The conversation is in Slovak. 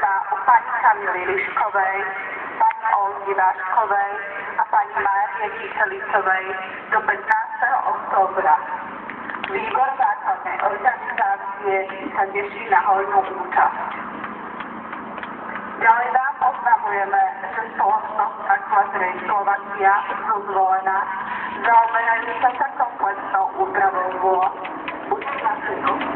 sa u pani Kamily Liškovej, pani Olgy Váškovej a pani Márie Kyselicovej do 15. októbra. Výbor základnej organizácie sa teší na hojnú účasť. Ďalej vám oznamujeme, že spoločnosť Aquatrade Slovakia sú zvolená, zaoberajú sa kompletnou úpravou vôd. Buďte na